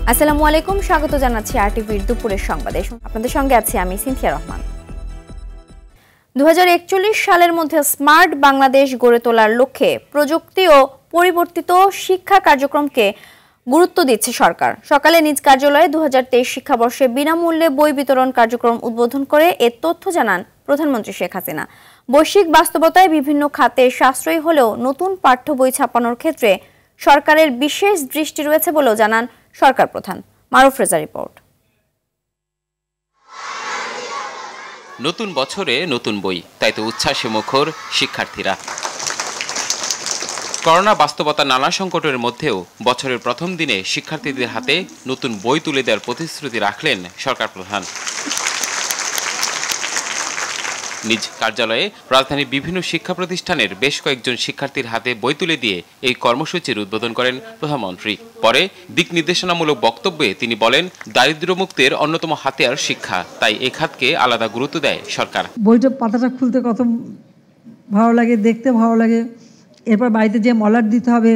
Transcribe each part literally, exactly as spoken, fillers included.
আসসালামু আলাইকুম, স্বাগত জানাচ্ছি আরটিভির দুপুরের সংবাদে। আপনাদের সঙ্গে আছি আমি সিনথিয়া রহমান। দুই হাজার একচল্লিশ সালের মধ্যে স্মার্ট বাংলাদেশ গড়ে তোলার লক্ষ্যে প্রযুক্তি ও পরিবর্তিত শিক্ষা কার্যক্রমকে গুরুত্ব দিচ্ছে সরকার। সকালে নিজ কার্যালয়ে দুই হাজার তেইশ শিক্ষাবর্ষে বিনামূল্যে বই বিতরণ কার্যক্রম উদ্বোধন করে এ তথ্য জানান প্রধানমন্ত্রী শেখ হাসিনা। বৈশ্বিক বাস্তবতায় বিভিন্ন খাতে সাশ্রয়ী হলেও নতুন পাঠ্য বই ছাপানোর ক্ষেত্রে সরকারের বিশেষ দৃষ্টি রয়েছে বলেও জানান সরকার প্রধান। মারুফ রেজা রিপোর্ট। নতুন বছরে নতুন বই, তাই তো উচ্ছ্বাসে মুখর শিক্ষার্থীরা। করোনা বাস্তবতা নানা সংকটের মধ্যেও বছরের প্রথম দিনে শিক্ষার্থীদের হাতে নতুন বই তুলে দেওয়ার প্রতিশ্রুতি রাখলেন সরকার প্রধান। নিজ কার্যালয়ে রাজধানীর বিভিন্ন শিক্ষা প্রতিষ্ঠানের বেশ কয়েকজন শিক্ষার্থীর হাতে বই তুলে দিয়ে এই কর্মসূচির উদ্বোধন করেন প্রধানমন্ত্রী। পরে দিক নির্দেশনামূলক বক্তব্যে তিনি বলেন, দারিদ্র্য মুক্তির অন্যতম হাতিয়ার শিক্ষা, তাই এই খাতকে আলাদা গুরুত্ব দেয় সরকার। বইটা পাতাটা খুলতে কত ভালো লাগে, দেখতে ভালো লাগে, এরপর বাড়িতে যে মলাট দিতে হবে,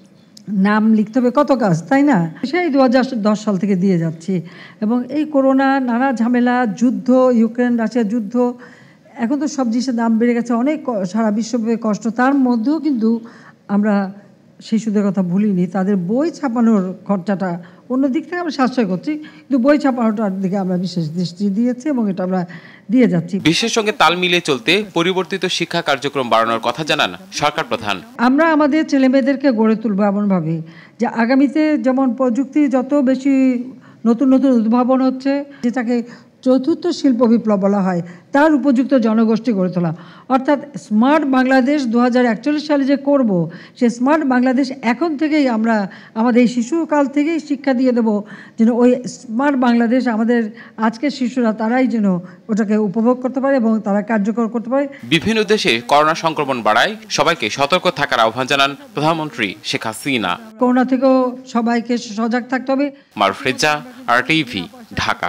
নাম লিখতে হবে, কত কাজ, তাই না? সেই দু হাজার দশ সাল থেকে দিয়ে যাচ্ছি। এবং এই করোনা, নানা ঝামেলা, যুদ্ধ, ইউক্রেন রাশিয়ার যুদ্ধ, এখন তো সব জিনিসের দাম বেড়ে গেছে, অনেক সারা বিশ্বব্যাপী কষ্ট। তার মধ্যেও কিন্তু আমরা শিশুদের কথা ভুলিনি। তাদের বই ছাপানোর খরচাটা অন্য দিক থেকে আমরা সাশ্রয় করছি, কিন্তু বই ছাপানোটার দিকে আমরা বিশেষ দৃষ্টি দিয়েছি এবং এটা আমরা দিয়ে যাচ্ছি। বিশ্বের সঙ্গে তাল মিলিয়ে চলতে পরিবর্তিত শিক্ষা কার্যক্রম বাড়ানোর কথা জানান সরকার প্রধান। আমরা আমাদের ছেলেমেয়েদেরকে গড়ে তুলবো এমনভাবে যে আগামীতে যেমন প্রযুক্তি যত বেশি নতুন নতুন উদ্ভাবন হচ্ছে, যেটাকে চতুর্থ শিল্প বিপ্লব বলা হয়, তার উপযুক্ত জনগোষ্ঠী গড়ে তোলা। অর্থাৎ স্মার্ট বাংলাদেশ দু হাজার একচল্লিশ সালে যে করব, সে স্মার্ট বাংলাদেশ এখন থেকেই আমরা আমাদের এই শিশুকাল থেকেই শিক্ষা দিয়ে দেব, যেন ওই স্মার্ট বাংলাদেশ আমাদের আজকের শিশুরা তারাই যেন ওটাকে উপভোগ করতে পারে এবং তারা কার্যকর করতে পারে। বিভিন্ন দেশে করোনা সংক্রমণ বাড়ায়, সবাইকে সতর্ক থাকার আহ্বান জানান প্রধানমন্ত্রী শেখ হাসিনা। করোনা থেকেও সবাইকে সজাগ থাকতে হবে। মারুফ রেজা, আরটিভি, ঢাকা।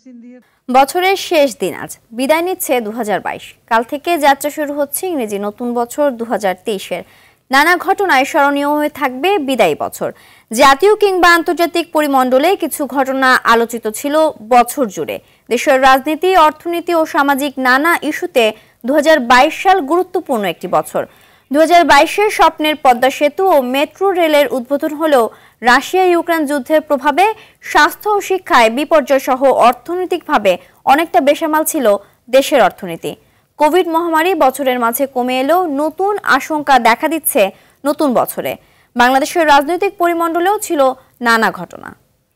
বছরের শেষ দিন আজ, বিদায় নিচ্ছে দু হাজার বাইশ। কাল থেকে যাত্রা শুরু হচ্ছে ইংরেজি নতুন বছর দু হাজার তেইশের। নানা ঘটনায় স্মরণীয় হয়ে থাকবে বিদায়ী বছর। জাতীয় কিংবা আন্তর্জাতিক পরিমণ্ডলে কিছু ঘটনা আলোচিত ছিল বছর জুড়ে। দেশের রাজনীতি, অর্থনীতি ও সামাজিক নানা ইস্যুতে দু হাজার বাইশ সাল গুরুত্বপূর্ণ একটি বছর। দু হাজার বাইশের স্বপ্নের পদ্মা সেতু ও মেট্রো রেলের উদ্বোধন হলেও রাশিয়া ইউক্রেন যুদ্ধের প্রভাবে স্বাস্থ্য ও শিক্ষায় বিপর্যয় সহ অর্থনৈতিকভাবে অনেকটা বেসামাল ছিল দেশের অর্থনীতি। কোভিড মহামারী বছরের মাঝে কমে এলেও নতুন আশঙ্কা দেখা দিচ্ছে নতুন বছরে। বাংলাদেশের রাজনৈতিক পরিমণ্ডলেও ছিল নানা ঘটনা।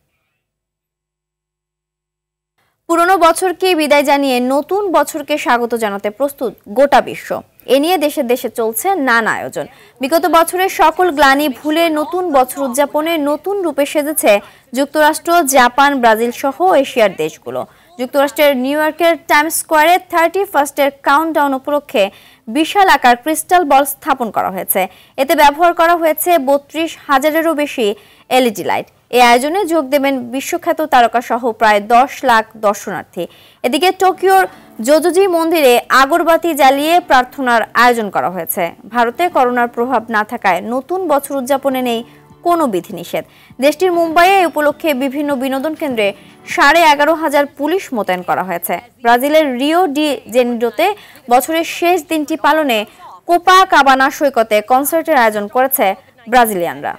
পুরনো বছরকে বিদায় জানিয়ে নতুন বছরকে স্বাগত জানাতে প্রস্তুত গোটা বিশ্ব। এ নিয়ে দেশে দেশে চলছে নানা আয়োজন। বিগত বছরের সকল গ্লানি ভুলে নতুন বছর উদযাপনে নতুন রূপে সেজেছে যুক্তরাষ্ট্র, জাপান, ব্রাজিল সহ এশিয়ার দেশগুলো। যুক্তরাষ্ট্রের নিউ ইয়র্কের টাইমস স্কোয়ারে থার্টি ফার্স্টের কাউন্টডাউন উপলক্ষে বিশাল আকার ক্রিস্টাল বল স্থাপন করা হয়েছে। এতে ব্যবহার করা হয়েছে বত্রিশ হাজারেরও বেশি এলইডি লাইট। এই আয়োজনে যোগ দেবেন বিশ্বখ্যাত তারকা সহ প্রায় দশ লাখ দর্শনার্থী। এদিকে টোকিওর জোজোজি মন্দিরে আগরবাতি জ্বালিয়ে প্রার্থনার আয়োজন করা হয়েছে। ভারতে করোনার প্রভাব না থাকায় নতুন বছর উদযাপনে নেই কোনো বিধিনিষেধ। দেশটির মুম্বাইয়ে এই উপলক্ষে বিভিন্ন বিনোদন কেন্দ্রে সাড়ে এগারো হাজার পুলিশ মোতায়েন করা হয়েছে। ব্রাজিলের রিও ডি জেনিরোতে বছরের শেষ দিনটি পালনে কোপা কাবানা সৈকতে কনসার্টের আয়োজন করেছে ব্রাজিলিয়ানরা।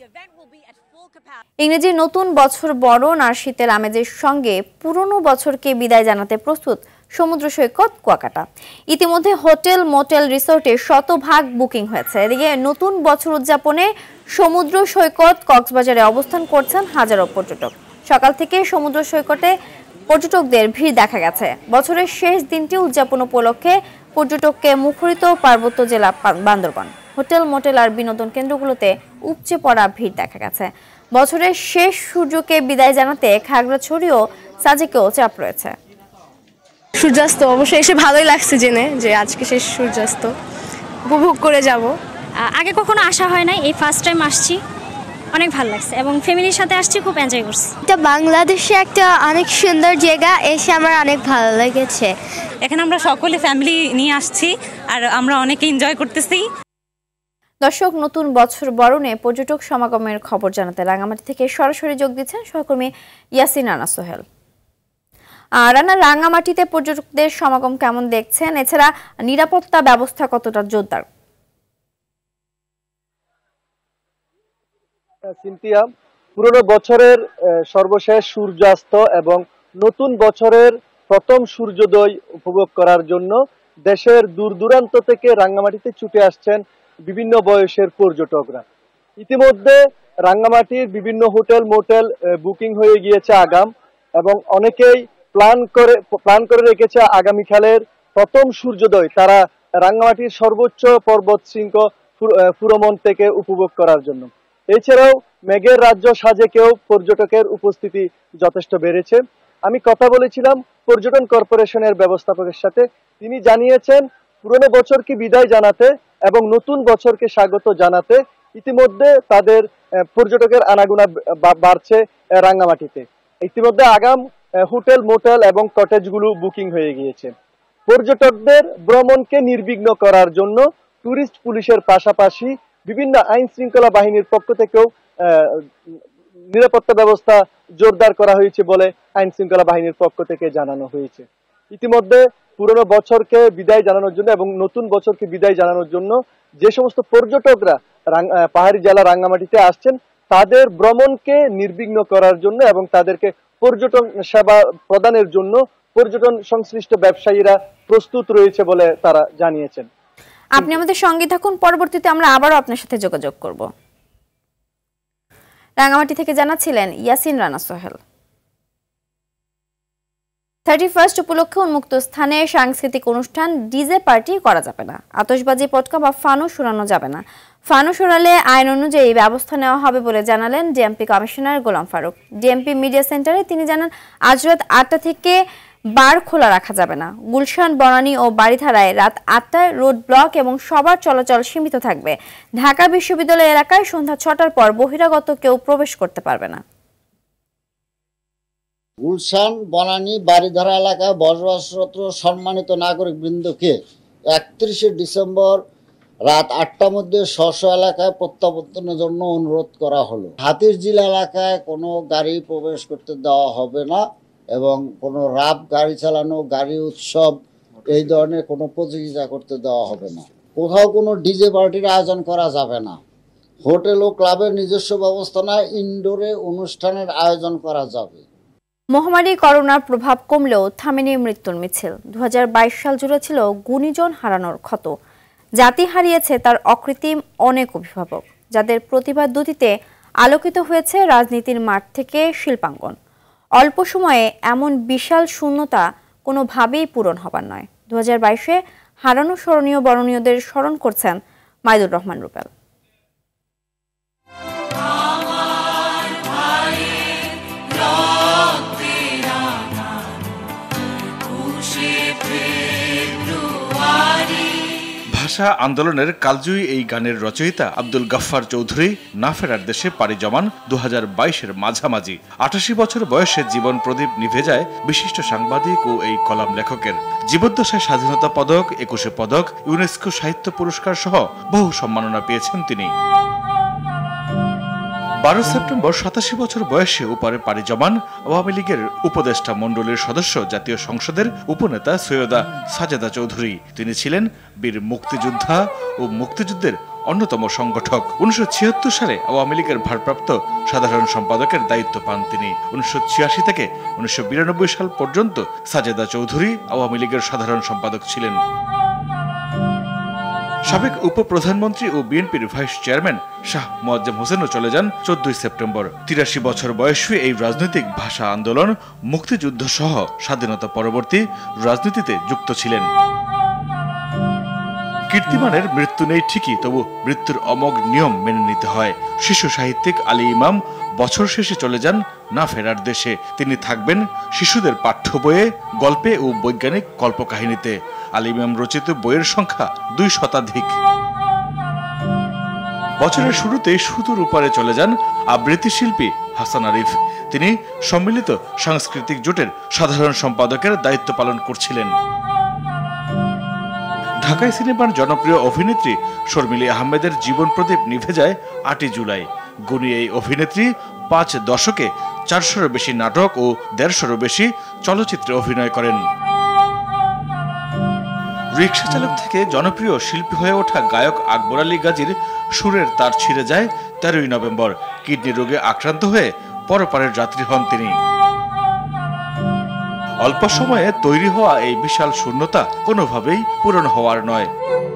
ইংরেজি নতুন বছর বরণ আর শীতের আমেজের সঙ্গে পুরনো বছরকে বিদায় জানাতে প্রস্তুত সমুদ্র সৈকত কুয়াকাটা। ইতিমধ্যে হোটেল, মোটেল, রিসোর্টে শতভাগ বুকিং হয়েছে। এদিকে নতুন বছর উদযাপনে সমুদ্র সৈকত কক্সবাজারে অবস্থান করছেন হাজারো পর্যটক। সকাল থেকে সমুদ্র সৈকতে পর্যটকদের ভিড় দেখা গেছে। বছরের শেষ দিনটি উদযাপন উপলক্ষে পর্যটককে মুখরিত পার্বত্য জেলা বান্দরবান। হোটেল, মোটেল আর বিনোদন কেন্দ্রগুলোতে উপচে পড়া ভিড় দেখা গেছে। বছরের শেষ সূর্যকে বিদায় জানাতে খাগড়াছড়ি ও সাজেকেও চাপ রয়েছে। সূর্যাস্ত অবশ্যই এসে ভালোই লাগছে জেনে যে আজকে শেষ সূর্যাস্ত উপভোগ করে যাব। আগে কখনো আসা হয় নাই, এই ফার্স্ট টাইম আসছি, অনেক ভালো লাগছে এবং ফ্যামিলির সাথে আসছি, খুব এনজয় করছি। এটা বাংলাদেশে একটা অনেক সুন্দর জায়গা, এসে আমার অনেক ভালো লেগেছে। এখানে আমরা সকলে ফ্যামিলি নিয়ে আসছি আর আমরা অনেক এনজয় করতেছি। দর্শক, নতুন বছর বরণে পর্যটক সমাগমের খবর জানাতে রাঙ্গামাটি থেকে সরাসরি যোগ দিচ্ছেন সহকর্মী ইয়াসিন রানা সোহেল। আর রানা, রাঙ্গামাটিতে পর্যটকদের সমাগম কেমন দেখছেন? এছাড়া নিরাপত্তা ব্যবস্থা কতটা জোরদার? সিনথিয়া, পুরনো বছরের সর্বশেষ সূর্যাস্ত এবং নতুন বছরের প্রথম সূর্যোদয় উপভোগ করার জন্য দেশের দূর দূরান্ত থেকে রাঙ্গামাটিতে ছুটে আসছেন বিভিন্ন বয়সের পর্যটকরা। ইতিমধ্যে রাঙ্গামাটির বিভিন্ন হোটেল মোটেল বুকিং হয়ে গিয়েছে আগাম, এবং অনেকেই প্ল্যান করে প্ল্যান করে রেখেছে আগামীকালের প্রথম সূর্যোদয় তারা রাঙ্গামাটির সর্বোচ্চ পর্বত শৃঙ্গ ফুরমন থেকে উপভোগ করার জন্য। এছাড়াও মেঘের রাজ্য সাজেকেও পর্যটকের উপস্থিতি যথেষ্ট বেড়েছে। আমি কথা বলেছিলাম পর্যটন কর্পোরেশনের ব্যবস্থাপকের সাথে, তিনি জানিয়েছেন পুরনো বছরকে বিদায় জানাতে এবং নতুন বছরকে স্বাগত জানাতে ইতিমধ্যে তাদের পর্যটকের আনাগোনা বাড়ছে রাঙ্গামাটিতে। ইতিমধ্যে আগাম হোটেল মোটেল এবং কটেজগুলো বুকিং হয়ে গিয়েছে। পর্যটকদের ভ্রমণকে নির্বিঘ্ন করার জন্য টুরিস্ট পুলিশের পাশাপাশি বিভিন্ন আইন শৃঙ্খলা বাহিনীর পক্ষ থেকেও নিরাপত্তা ব্যবস্থা জোরদার করা হয়েছে বলে আইন শৃঙ্খলা বাহিনীর পক্ষ থেকে জানানো হয়েছে। ইতিমধ্যে পুরনো বছরকে বিদায় জানানোর জন্য এবং নতুন বছরকে বিদায় জানানোর জন্য যে সমস্ত পর্যটকরা পাহাড়ি জেলা রাঙ্গামাটিতে আসছেন তাদের ভ্রমণকে নির্বিঘ্ন করার জন্য এবং তাদেরকে পর্যটন সেবা প্রদানের জন্য পর্যটন সংশ্লিষ্ট ব্যবসায়ীরা প্রস্তুত রয়েছে বলে তারা জানিয়েছেন। আপনি আমাদের সঙ্গে থাকুন, পরবর্তীতে আমরা আবারও আপনার সাথে যোগাযোগ করব। রাঙ্গামাটি থেকে জানাচ্ছিলেন ইয়াসিন রানা সোহেল। থার্টি ফার্স্ট উপলক্ষে উন্মুক্ত স্থানে সাংস্কৃতিক অনুষ্ঠান, ডিজে পার্টি করা যাবে না। আতশবাজি, পটকা বা ফানুস উড়ানো যাবে না। ফানুস উড়ালে আইন অনুযায়ী ব্যবস্থা নেওয়া হবে বলে জানালেন DMP commissioner Golam Faruk. DMP media সেন্টারে তিনি জানান, আজ রাত আটটা থেকে বার খোলা রাখা যাবে না। গুলশান, বনানী ও বাড়িধারায় রাত আটটায় রোড ব্লক এবং সবার চলাচল সীমিত থাকবে। ঢাকা বিশ্ববিদ্যালয় এলাকায় সন্ধ্যা ছটার পর বহিরাগত কেউ প্রবেশ করতে পারবে না। গুলশান, বনানী, বাড়িধারা এলাকায় বসবাসরত সম্মানিত নাগরিক বৃন্দকে একত্রিশে ডিসেম্বর রাত আটটার মধ্যে স্ব এলাকায় প্রত্যাবর্তনের জন্য অনুরোধ করা হলো। হাতিরঝিল এলাকায় কোনো গাড়ি প্রবেশ করতে দেওয়া হবে না এবং কোনো রাব গাড়ি চালানো, গাড়ি উৎসব এই ধরনের কোনো প্রতিযোগিতা করতে দেওয়া হবে না। কোথাও কোনো ডিজে পার্টির আয়োজন করা যাবে না। হোটেল ও ক্লাবের নিজস্ব ব্যবস্থা না ইনডোরে অনুষ্ঠানের আয়োজন করা যাবে। মহামারী করোনার প্রভাব কমলেও থামেনি মৃত্যুর মিছিল। দু হাজার বাইশ সাল জুড়ে ছিল গুণীজন হারানোর ক্ষত। জাতি হারিয়েছে তার অকৃত্রিম অনেক অভিভাবক, যাদের প্রতিভার দুটিতে আলোকিত হয়েছে রাজনীতির মাঠ থেকে শিল্পাঙ্গন। অল্প সময়ে এমন বিশাল শূন্যতা কোনোভাবেই পূরণ হবার নয়। দু হাজার বাইশে হারানো স্মরণীয় বরণীয়দের স্মরণ করছেন মাইদুর রহমান রুবেল। ভাষা আন্দোলনের কালজয়ী এই গানের রচয়িতা আব্দুল গাফফার চৌধুরী না ফেরার দেশে পাড়ি জমান দু হাজার বাইশের মাঝামাঝি। আটাশি বছর বয়সে জীবন প্রদীপ নিভে যায় বিশিষ্ট সাংবাদিক ও এই কলাম লেখকের। জীবদ্দশায় স্বাধীনতা পদক, একুশে পদক, ইউনেস্কো সাহিত্য পুরস্কার সহ বহু সম্মাননা পেয়েছেন তিনি। বারো সেপ্টেম্বর সাতাশি বছর বয়সে উপরে পাড়ি জমান আওয়ামী লীগের উপদেষ্টা মণ্ডলীর সদস্য, জাতীয় সংসদের উপনেতা সৈয়দা সাজেদা চৌধুরী। তিনি ছিলেন বীর মুক্তিযোদ্ধা ও মুক্তিযুদ্ধের অন্যতম সংগঠক। উনিশশো ছিয়াত্তর সালে আওয়ামী লীগের ভারপ্রাপ্ত সাধারণ সম্পাদকের দায়িত্ব পান তিনি। উনিশশো ছিয়াশি থেকে উনিশশো বিরানব্বই সাল পর্যন্ত সাজেদা চৌধুরী আওয়ামী লীগের সাধারণ সম্পাদক ছিলেন। সাবেক উপপ্রধানমন্ত্রী ও বিএনপির ভাইস চেয়ারম্যান শাহ মোয়াজ্জেম হোসেনও চলে যান চোদ্দই সেপ্টেম্বর। তিরাশি বছর বয়সী এই রাজনৈতিক ভাষা আন্দোলন, মুক্তিযুদ্ধ সহ স্বাধীনতা পরবর্তী রাজনীতিতে যুক্ত ছিলেন। কীর্তিমানের মৃত্যু নেই ঠিকই, তবু মৃত্যুর অমোঘ নিয়ম মেনে নিতে হয়। শিশু সাহিত্যিক আলী ইমাম বছর শেষে চলে যান না ফেরার দেশে। তিনি থাকবেন শিশুদের পাঠ্য বইয়ে, গল্পে ও বৈজ্ঞানিক কল্পকাহিনীতে। আলী ইমাম রচিত বইয়ের সংখ্যা দুই শতাধিক। বছরের শুরুতে সুদূর উপারে চলে যান আবৃত্তি শিল্পী হাসান আরিফ। তিনি সম্মিলিত সাংস্কৃতিক জোটের সাধারণ সম্পাদকের দায়িত্ব পালন করছিলেন। ঢাকায় সিনেমার জনপ্রিয় অভিনেত্রী শর্মিলী আহমেদের জীবন প্রদীপ নিভে যায় আটই জুলাই। গুণী এই অভিনেত্রী পাঁচ দশকে চারশোরও বেশি নাটক ও দেড়শোরও বেশি চলচ্চিত্রে অভিনয় করেন। রিক্সা চালক থেকে জনপ্রিয় শিল্পী হয়ে ওঠা গায়ক আকবর আলী গাজীর সুরের তার ছিঁড়ে যায় তেরোই নভেম্বর। কিডনি রোগে আক্রান্ত হয়ে পরপারের যাত্রী হন তিনি। অল্প সময়ে তৈরি হওয়া এই বিশাল শূন্যতা কোনোভাবেই পূরণ হওয়ার নয়।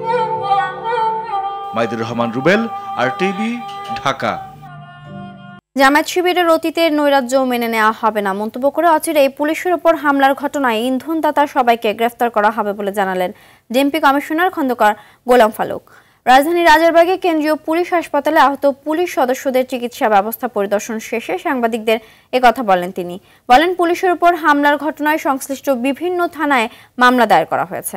মাইদুর রহমান রুবেল, আরটিভি, ঢাকা। জামায়াত শিবিরের অতীতের নৈরাজ্য মেনে নেওয়া হবে না মন্তব্য করে অচিরেই পুলিশের উপর হামলার ঘটনায় ইন্ধনদাতা সবাইকে গ্রেফতার করা হবে বলে জানালেন ডিএমপি কমিশনার খন্দকার গোলাম ফারুক। রাজধানীর রাজারবাগে কেন্দ্রীয় পুলিশ হাসপাতালে আহত পুলিশ সদস্যদের চিকিৎসা ব্যবস্থা পরিদর্শন শেষে সাংবাদিকদের একথা বলেন তিনি। বলেন, পুলিশের উপর হামলার ঘটনায় সংশ্লিষ্ট বিভিন্ন থানায় মামলা দায়ের করা হয়েছে।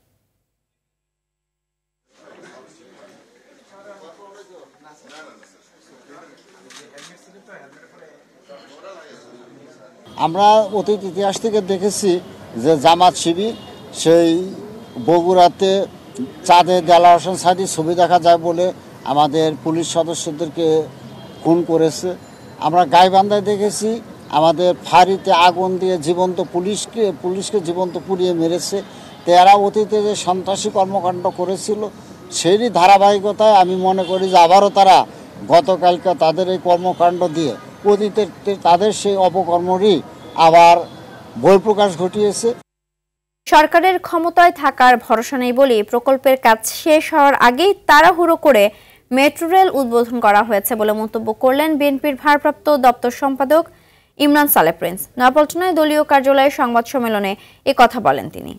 আমরা অতীত ইতিহাস থেকে দেখেছি যে জামাত শিবির সেই বগুড়াতে চাঁদে দেলাওয়ার হোসেন সাইদি ছবি দেখা যায় বলে আমাদের পুলিশ সদস্যদেরকে খুন করেছে। আমরা গাইবান্ধায় দেখেছি আমাদের ফাঁড়িতে আগুন দিয়ে জীবন্ত পুলিশকে পুলিশকে জীবন্ত পুড়িয়ে মেরেছে। তারা অতীতে যে সন্ত্রাসী কর্মকাণ্ড করেছিল সেরই ধারাবাহিকতায় আমি মনে করি যে আবারও তারা গতকালকে তাদের এই কর্মকাণ্ড দিয়ে অতীতের তাদের সেই অপকর্মরই আবার বহিঃপ্রকাশ ঘটিয়েছে। সরকারের ক্ষমতায় থাকার ভরসা নেই বলে প্রকল্পের কাজ শেষ হওয়ার আগেই তাড়াহুড়ো করে মেট্রো রেল উদ্বোধন করা হয়েছে বলে মন্তব্য করলেন বিএনপির ভারপ্রাপ্ত দপ্তর সম্পাদক ইমরান সালেহ প্রিন্স। নয়াপল্টনায় দলীয় কার্যালয়ে সংবাদ সম্মেলনে এ কথা বলেন তিনি।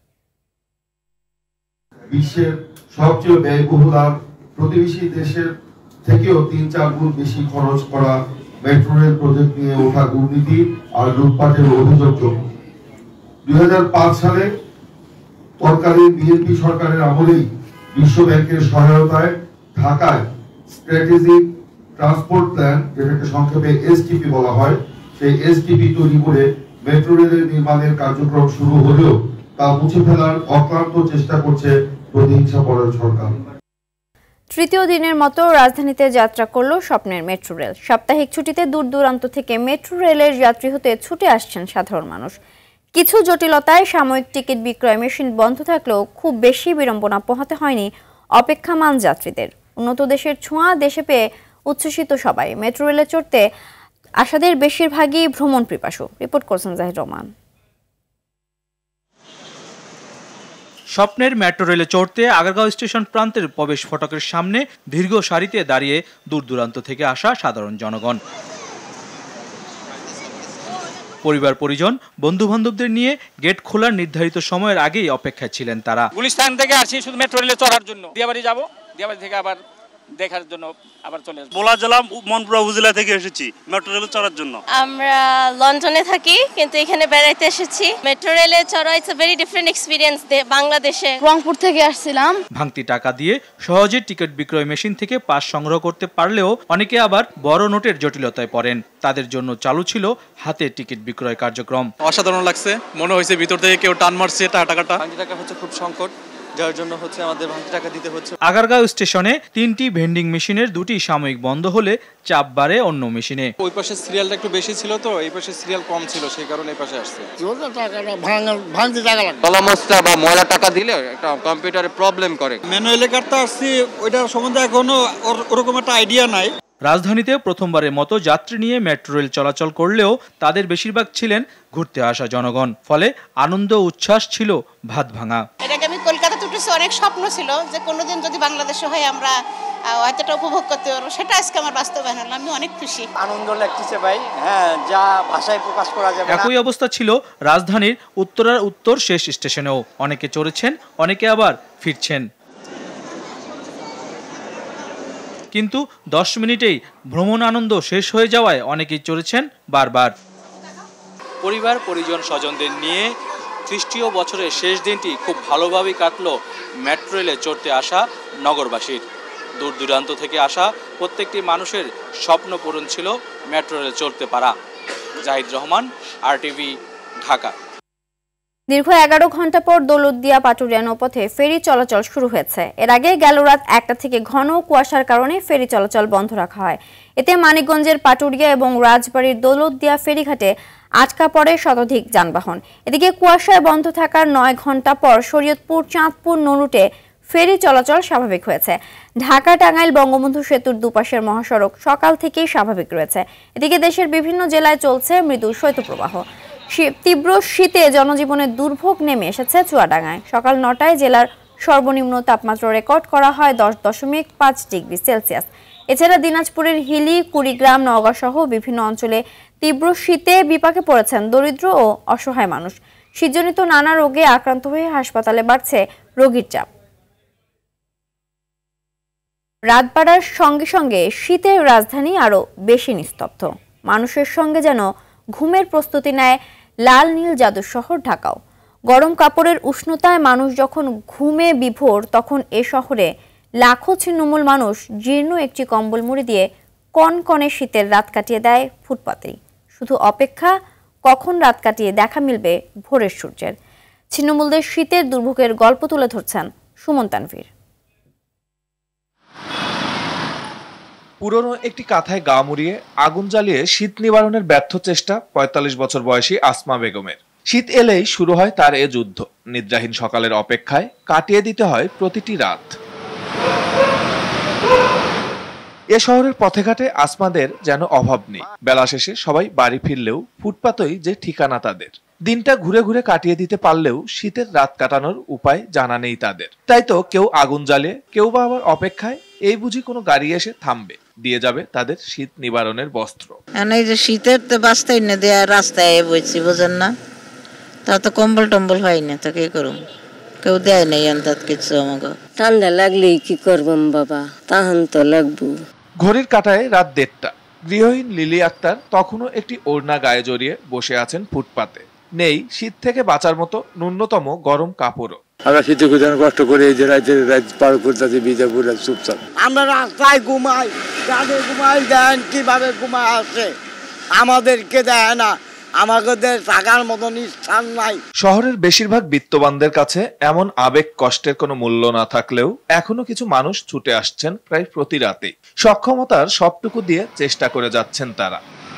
বিশ্বের সবচেয়ে ব্যয়বহুল প্রতিবেশী দেশের থেকেও তিন চার গুণ বেশি খরচ করা মেট্রো রেল প্রজেক্ট নিয়ে ওঠা দুর্নীতি আর লুটপাটের অভিযোগ। দুই হাজার পাঁচ সালে তৎকালীন বিএনপি সরকারের আমলেই বিশ্ব ব্যাংকের সহায়তায় ঢাকায় স্ট্র্যাটেজিক ট্রান্সপোর্ট প্ল্যান, যেটাকে সংক্ষেপে এসটিপি বলা হয়, সেই এসটিপি তৈরি করে মেট্রো রেলের নির্মাণের কার্যক্রম শুরু হলেও তা মুছে ফেলার অক্লান্ত চেষ্টা করছে প্রতিহিংসাপরায়ণ সরকার। তৃতীয় দিনের মতো রাজধানীতে যাত্রা করল স্বপ্নের মেট্রো রেল। সাপ্তাহিক ছুটিতে দূর দূরান্ত থেকে মেট্রো রেলের যাত্রী হতে ছুটে আসছেন সাধারণ মানুষ। কিছু জটিলতায় সাময়িক টিকিট বিক্রয় মেশিন বন্ধ থাকলেও খুব বেশি বিড়ম্বনা পোহাতে হয়নি অপেক্ষামান যাত্রীদের। উন্নত দেশের ছোঁয়া দেশে পেয়ে উচ্ছ্বসিত সবাই। মেট্রো রেলে চড়তে আসাদের বেশিরভাগই ভ্রমণ পিপাসু। রিপোর্ট করছেন জাহির রহমান। স্বপ্নের মেট্রো রেলে চড়তে আগারগাঁও স্টেশন প্রান্তের প্রবেশ ফটকের সামনে দীর্ঘ সারিতে দাঁড়িয়ে দূর দূরান্ত থেকে আসা সাধারণ জনগণ। পরিবার পরিজন বন্ধু বান্ধবদের নিয়ে গেট খোলার নির্ধারিত সময়ের আগেই অপেক্ষায় ছিলেন তারা। গুলিস্তান থেকে আসি শুধু মেট্রো রেলে চড়ার জন্য, দিয়াবাড়ি যাব, দিয়াবাড়ি থেকে আবার দেখার জন্য আবার চলে আসবো। বোলা জেলা মনপুরা উপজেলা থেকে এসেছি মেট্রো রেলে চড়ার জন্য। আমরা লন্ডনে থাকি কিন্তু এখানে বেড়াইতে এসেছি। মেট্রো রেলে চড়া it's a very different experience বাংলাদেশে। রংপুর থেকে আসছিলাম। ভাঙতি টাকা দিয়ে সহজে টিকিট বিক্রয় মেশিন থেকে পাস সংগ্রহ করতে পারলেও অনেকে আবার বড় নোটের জটিলতায় পড়েন। তাদের জন্য চালু ছিল হাতে টিকিট বিক্রয় কার্যক্রম। অসাধারণ লাগছে, মনে হয়েছে ভিতর থেকে কেউ টান মারছে। টাকাটা ভাঙতি টাকা হচ্ছে খুব সংকট, যার জন্য হচ্ছে আমাদের ভাঙতি টাকা দিতে হচ্ছে। আগারগাঁও স্টেশনে তিনটি ভেন্ডিং মেশিনের দুটি সাময়িক বন্ধ হলে চাপ বাড়ে অন্য মেশিনে। ওই পাশে সিরিয়ালটা একটু বেশি ছিল তো এই পাশে সিরিয়াল কম ছিল, সেই কারণে এই পাশে আসছে। ভাঙতি টাকা লাগে, কলমস্তা বা ময়লা টাকা দিলে একটা কম্পিউটারে প্রবলেম করে। ম্যানুয়ালি কাটতে আসছি, ওইটার সম্বন্ধে এখনো ওরকম একটা আইডিয়া নাই। রাজধানীতে প্রথমবারের মতো যাত্রী নিয়ে মেট্রো রেল চলাচল করলেও তাদের বেশিরভাগ ছিলেন ঘুরতে আসা জনগণ। ফলে আনন্দ উচ্ছ্বাস ছিল ভাত ভাঙা। এটাকে আমি কলকাতাতে উঠেছি, অনেক স্বপ্ন ছিল যে কোনোদিন যদি বাংলাদেশে হয় আমরা হয়তোটা উপভোগ করতে পারবো, সেটা আজকে আমার বাস্তবায়ন হলো। আমি অনেক খুশি, আনন্দ লাগতেছে ভাই, হ্যাঁ, যা ভাষায় প্রকাশ করা যাবে না। একই অবস্থা ছিল রাজধানীর উত্তরার উত্তর শেষ স্টেশনেও। অনেকে চড়েছেন, অনেকে আবার ফিরছেন। কিন্তু দশ মিনিটেই ভ্রমণ আনন্দ শেষ হয়ে যাওয়ায় অনেকেই চড়েছেন বারবার। পরিবার পরিজন স্বজনদের নিয়ে খ্রিস্টীয় বছরের শেষ দিনটি খুব ভালোভাবেই কাটলো মেট্রো রেলে চড়তে আসা নগরবাসীর। দূর দূরান্ত থেকে আসা প্রত্যেকটি মানুষের স্বপ্ন পূরণ ছিল মেট্রো রেলে চড়তে পারা। জাহিদ রহমান, আরটিভি, ঢাকা। দীর্ঘ এগারো ঘন্টা পর দৌলতদিয়া পাটুরিয়া নৌপথে ফেরি চলাচল শুরু হয়েছে। এর আগে গেল রাত একটা থেকে ঘন কুয়াশার কারণে ফেরি চলাচল বন্ধ রাখা হয়। এতে মানিকগঞ্জের পাটুরিয়া এবং রাজবাড়ির দৌলতদিয়া ফেরিঘাটে আটকা পড়ে শতাধিক যানবাহন। এদিকে কুয়াশায় বন্ধ থাকার নয় ঘন্টা পর শরীয়তপুর চাঁদপুর নৌরুটে ফেরি চলাচল স্বাভাবিক হয়েছে। ঢাকা টাঙ্গাইল বঙ্গবন্ধু সেতুর দুপাশের মহাসড়ক সকাল থেকেই স্বাভাবিক রয়েছে। এদিকে দেশের বিভিন্ন জেলায় চলছে মৃদু শৈত্যপ্রবাহ। তীব্র শীতে জনজীবনে দুর্ভোগ নেমে এসেছে চুয়াডাঙ্গায়। সকাল নটায় জেলার সর্বনিম্ন তাপমাত্রা রেকর্ড করা হয় দশ দশমিক পাঁচ ডিগ্রি সেলসিয়াস। এছাড়া দিনাজপুরের হিলি, কুড়িগ্রাম, নওগাঁ সহ বিভিন্ন অঞ্চলে তীব্র শীতে বিপাকে পড়েছেন দরিদ্র ও অসহায় মানুষ। শীতজনিত নানা রোগে আক্রান্ত হয়ে হাসপাতালে বাড়ছে রোগীর চাপ। রাত বাড়ার সঙ্গে সঙ্গে শীতের রাজধানী আরো বেশি নিস্তব্ধ। মানুষের সঙ্গে যেন ঘুমের প্রস্তুতি নেয় লাল নীল জাদুর শহর ঢাকাও। গরম কাপড়ের উষ্ণতায় মানুষ যখন ঘুমে বিভোর, তখন এ শহরে লাখো ছিন্নমূল মানুষ জীর্ণ একটি কম্বল মুড়ি দিয়ে কনকনে শীতের রাত কাটিয়ে দেয় ফুটপাতেই। শুধু অপেক্ষা, কখন রাত কাটিয়ে দেখা মিলবে ভোরের সূর্যের। ছিন্নমূলদের শীতের দুর্ভোগের গল্প তুলে ধরছেন সুমন তানভীর। পুরনো একটি কাঁথায় গা মুড়িয়ে আগুন জ্বালিয়ে শীত নিবারণের ব্যর্থ চেষ্টা পঁয়তাল্লিশ বছর বয়সী আসমা বেগমের। শীত এলেই শুরু হয় তার এ যুদ্ধ। নিদ্রাহীন সকালের অপেক্ষায় কাটিয়ে দিতে হয় প্রতিটি রাত। এ শহরের পথে ঘাটে আসমাদের যেন অভাব নেই। বেলা শেষে সবাই বাড়ি ফিরলেও ফুটপাতই যে ঠিকানা তাদের। দিনটা ঘুরে ঘুরে কাটিয়ে দিতে পারলেও শীতের রাত কাটানোর উপায় জানা নেই তাদের। তাই তো কেউ আগুন জ্বালিয়ে, কেউ বা আবার অপেক্ষায় এই বুঝি কোনো গাড়ি এসে থামবে, দিয়ে যাবে তাদের শীত নিবারণের বস্ত্র। এই যে শীতের তো বাস্তাই না দেয়া, রাস্তায় বইছি, বোঝেন না, তা তো কম্বল টম্বল হয় না, তো কি করুম, কেউ দেয় নাই আন্দাজ কিছু। আমাকে ঠান্ডা লাগলেই কি করবাম বাবা, তাহান তো লাগবো। ঘড়ির কাঁটায় রাত দেড়টা। গৃহহীন লিলি আক্তার তখনও একটি ওড়না গায়ে জড়িয়ে বসে আছেন ফুটপাতে। নেই শীত থেকে বাঁচার মতো ন্যূনতম গরম কাপড়ও। আমরা শীতে খুঁজে কষ্ট করে এই যে রাজ্যের রাত পার করতেছি বিজাপুরে চুপচাপ। আমরা রাস্তায় ঘুমাই, গাড়ি ঘুমাই, দেন কিভাবে ঘুমায় আসে, আমাদেরকে দেয় না, আমাদের টাকার মতন স্থান নাই। শহরের বেশিরভাগ বিত্তবানদের কাছে এমন আবেগ কষ্টের কোনো মূল্য না থাকলেও এখনো কিছু মানুষ ছুটে আসছেন প্রায় প্রতি রাতেই। সক্ষমতার সবটুকু দিয়ে চেষ্টা করে যাচ্ছেন তারা।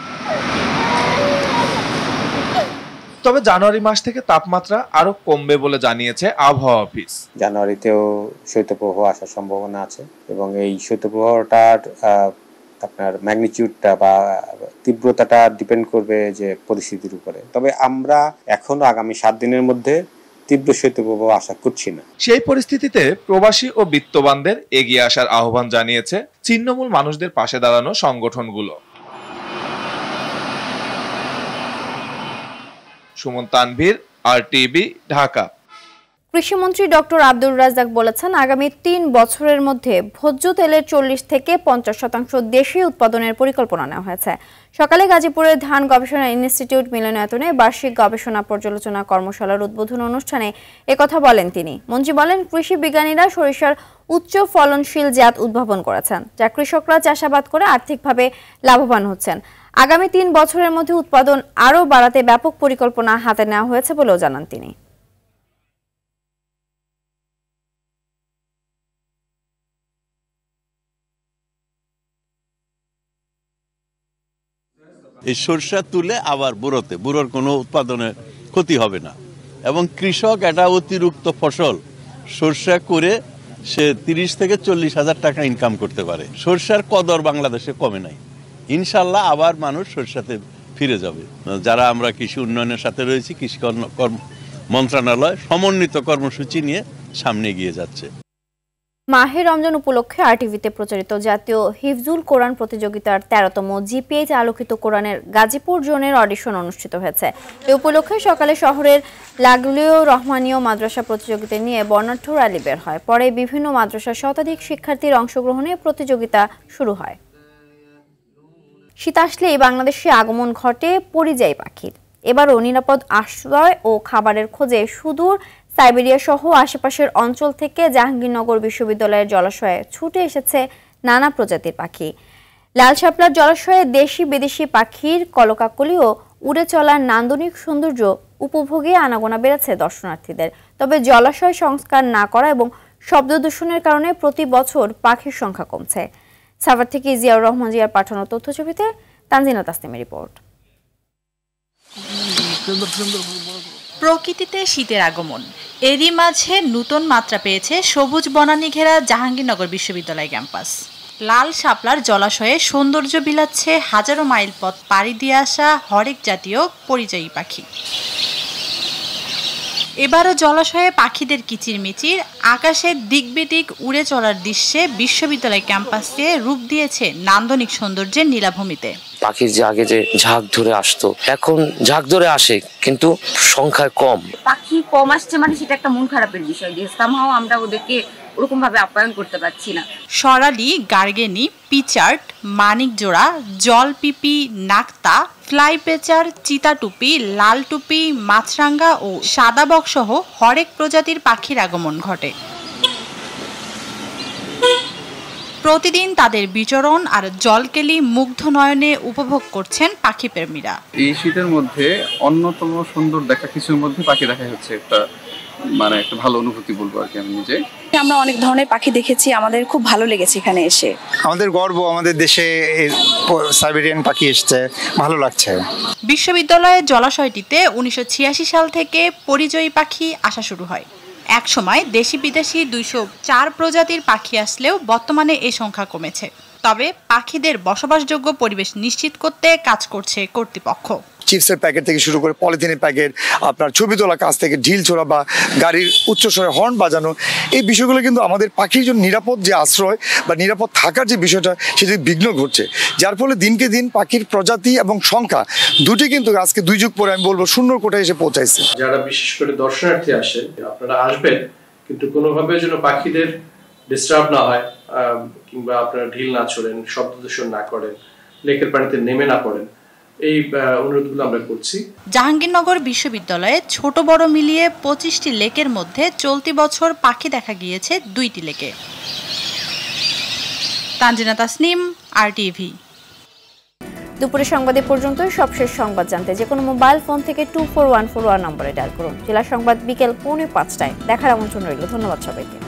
তবে জানুয়ারি মাস থেকে তাপমাত্রা আরো কমবে বলে জানিয়েছে আবহাওয়া অফিস। জানুয়ারিতেও শৈত্যপ্রবাহ আসার সম্ভাবনা আছে এবং এই শৈত্যপ্রবাহটার আপনার ম্যাগনিটিউডটা বা তীব্রতাটা ডিপেন্ড করবে যে পরিস্থিতির উপরে। তবে আমরা এখনো আগামী সাত দিনের মধ্যে তীব্র শৈত্যপ্রবাহ আশা করছি না। সেই পরিস্থিতিতে প্রবাসী ও বিত্তবানদের এগিয়ে আসার আহ্বান জানিয়েছে ছিন্নমূল মানুষদের পাশে দাঁড়ানো সংগঠনগুলো। সুমন তানভীর, আরটিভি, ঢাকা। কৃষিমন্ত্রী ডক্টর আব্দুর রাজ্জাক বলেছেন, আগামী তিন বছরের মধ্যে ভোজ্য তেলের চল্লিশ থেকে পঞ্চাশ শতাংশ দেশীয় উৎপাদনের পরিকল্পনা নেওয়া হয়েছে। সকালে গাজীপুরের ধান গবেষণা ইনস্টিটিউট মিলনায়তনে বার্ষিক গবেষণা পর্যালোচনা কর্মশালার উদ্বোধন অনুষ্ঠানে একথা বলেন তিনি। মন্ত্রী বলেন, কৃষি বিজ্ঞানীরা সরিষার উচ্চ ফলনশীল জাত উদ্ভাবন করেছেন, যা কৃষকরা চাষাবাদ করে আর্থিকভাবে লাভবান হচ্ছেন। আগামী তিন বছরের মধ্যে উৎপাদন আরও বাড়াতে ব্যাপক পরিকল্পনা হাতে নেওয়া হয়েছে বলেও জানান তিনি। এই সরষা তুলে আবার বুড়োতে, বুড়োর কোনো উৎপাদনের ক্ষতি হবে না এবং কৃষক এটা অতিরিক্ত ফসল সরষা করে সে তিরিশ থেকে চল্লিশ হাজার টাকা ইনকাম করতে পারে। সরষার কদর বাংলাদেশে কমে নাই। ইনশাল্লাহ আবার মানুষ সরষাতে ফিরে যাবে। যারা আমরা কৃষি উন্নয়নের সাথে রয়েছি, কৃষি মন্ত্রণালয় সমন্বিত কর্মসূচি নিয়ে সামনে এগিয়ে যাচ্ছে। মাহে রমজান উপলক্ষে আরটিভিতে প্রচারিত জাতীয় হিফজুল কোরআন প্রতিযোগিতার তেরোতম জিপিএইচ আলোকিত কোরআনের গাজীপুর জোনের অডিশন অনুষ্ঠিত হয়েছে। এ উপলক্ষে সকালে শহরের লাগলিও রহমানীয় মাদ্রাসা প্রতিযোগিতা নিয়ে বর্ণাঢ্য র্যালি বের হয়। পরে বিভিন্ন মাদ্রাসার শতাধিক শিক্ষার্থীর অংশগ্রহণে প্রতিযোগিতা শুরু হয়। শীত আসলেই বাংলাদেশে আগমন ঘটে পরিযায়ী পাখির। এবারও নিরাপদ আশ্রয় ও খাবারের খোঁজে সুদূর সাইবেরিয়া সহ আশেপাশের অঞ্চল থেকে জাহাঙ্গীরনগর বিশ্ববিদ্যালয়ের জলাশয়ে ছুটে এসেছে নানা প্রজাতির পাখি। লাল শাপলার জলাশয়ে দেশি বিদেশি পাখির কলকাকলি ও উড়ে চলার নান্দনিক সৌন্দর্য উপভোগে আনাগোনা বেড়েছে দর্শনার্থীদের। তবে জলাশয় সংস্কার না করা এবং শব্দ দূষণের কারণে প্রতি বছর পাখির সংখ্যা কমছে। সাভার থেকে জিয়াউর রহমান জিয়ার পাঠানো তথ্যছবিতে তানজিনা তাসনিমের রিপোর্ট। প্রকৃতিতে শীতের আগমন, এরই মাঝে নতুন মাত্রা পেয়েছে সবুজ বনানী ঘেরা জাহাঙ্গীরনগর বিশ্ববিদ্যালয় ক্যাম্পাস। লাল শাপলার জলাশয়ে সৌন্দর্য বিলাচ্ছে হাজারো মাইল পথ পাড়ি দিয়ে আসা হরেক জাতীয় পরিযায়ী পাখি। এবারও জলাশয়ে পাখিদের কিচিরমিচির, আকাশের দিকবিদিক উড়ে চলার দৃশ্যে বিশ্ববিদ্যালয় ক্যাম্পাসকে রূপ দিয়েছে নান্দনিক সৌন্দর্যের নীলাভূমিতে। পাখির যে আগে যে ঝাঁক ধরে আসতো, এখন ঝাঁক ধরে আসে কিন্তু সংখ্যায় কম। পাখি কম আসছে মানে সেটা একটা মন খারাপের বিষয়, যে সামহাও আমরা ওদেরকে ওরকম ভাবে আপ্যায়ন করতে পারছি না। সরালি, গার্গেনি, পিচার্ট, মানিকজোড়া, জলপিপি, নাকতা, ফ্লাই পেচার, চিতাটুপি, লাল টুপি, মাছরাঙ্গা ও সাদা বকসহ হরেক প্রজাতির পাখির আগমন ঘটে। প্রতিদিন তাদের বিচরণ আর জলকেলি মুগ্ধ নয়নে উপভোগ করছেন পাখি প্রেমীরা। এই শীতের মধ্যে অন্যতম সুন্দর দেখা কিছুর মধ্যে পাখি দেখা হচ্ছে একটা মানে একটা ভালো অনুভূতি বলবো আর কি। আমি নিজে আমরা অনেক ধরনের পাখি দেখেছি, আমাদের খুব ভালো লেগেছে এখানে এসে। আমাদের গর্ব, আমাদের দেশে সাইবেরিয়ান পাখি এসছে, ভালো লাগছে। বিশ্ববিদ্যালয়ের জলাশয়টিতে উনিশশো ছিয়াশি সাল থেকে পরিযায়ী পাখি আসা শুরু হয়। এক সময় দেশি বিদেশি দুইশো চার প্রজাতির পাখি আসলেও বর্তমানে এই সংখ্যা কমেছে। তবে পাখিদের বসবাসযোগ্য পরিবেশ নিশ্চিত করতে কাজ করছে কর্তৃপক্ষ। চিপসের প্যাকেট থেকে শুরু করে পলিথিনের প্যাকেট, আপনার ছবি তোলা কাজ থেকে ঢিল ছোড়া বা গাড়ির উচ্চস্বরে হর্ন বাজানো, এই বিষয়গুলো কিন্তু আমাদের পাখির জন্য নিরাপদ যে আশ্রয় বা নিরাপদ থাকার যে বিষয়টা, সেটি বিঘ্ন ঘটছে। যার ফলে দিনকে দিন পাখির প্রজাতি এবং সংখ্যা দুটি কিন্তু আজকে দুই যুগ পরে আমি বলবো শূন্যর কোটায় এসে পৌঁছাইছে। যারা বিশেষ করে দর্শনার্থী আসেন, আপনারা আসবেন কিন্তু কোনোভাবে যেন পাখিদের ডিস্টার্ব না হয়, কিংবা আপনারা ঢিল না ছোড়েন, শব্দ দূষণ না করেন, লেকের পানিতে নেমে না পড়েন, এই অনুরোধগুলো আমরা করছি। জাহাঙ্গীরনগর বিশ্ববিদ্যালয়ে ছোট বড় মিলিয়ে পঁচিশটি লেকের মধ্যে চলতি বছর পাখি দেখা গিয়েছে দুইটি লেকে। তানজিনা তাসনিম, আরটিভি। দুপুরের সংবাদে পর্যন্ত। সবশেষ সংবাদ জানতে যে কোনো মোবাইল ফোন থেকে two four one four one নম্বরে ডায়াল করুন। জেলা সংবাদ বিকেল পৌনে পাঁচটায় দেখার আমন্ত্রণ রইল। ধন্যবাদ সবাইকে।